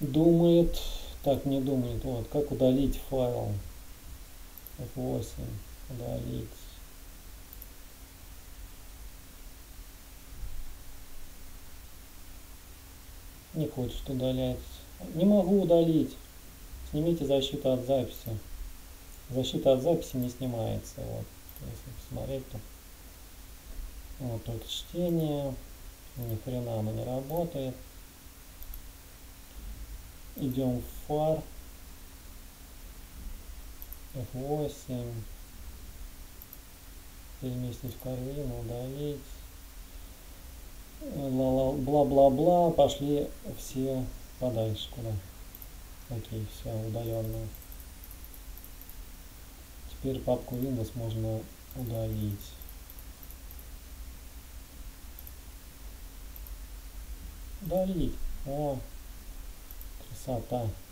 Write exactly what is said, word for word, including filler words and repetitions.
Думает, так не думает, вот, как удалить файл. эф восемь, удалить. Не хочет удалять. Не могу удалить. Снимите защиту от записи. Защита от записи не снимается. Вот, если посмотреть, то вот только чтение. Ни хрена оно не работает. Идем в фар. эф восемь. Переместить в корзину, удалить. Бла-бла-бла. Пошли все подальше куда. Окей, все, удаленные. Теперь папку Windows можно удалить. Удалить. О, красота.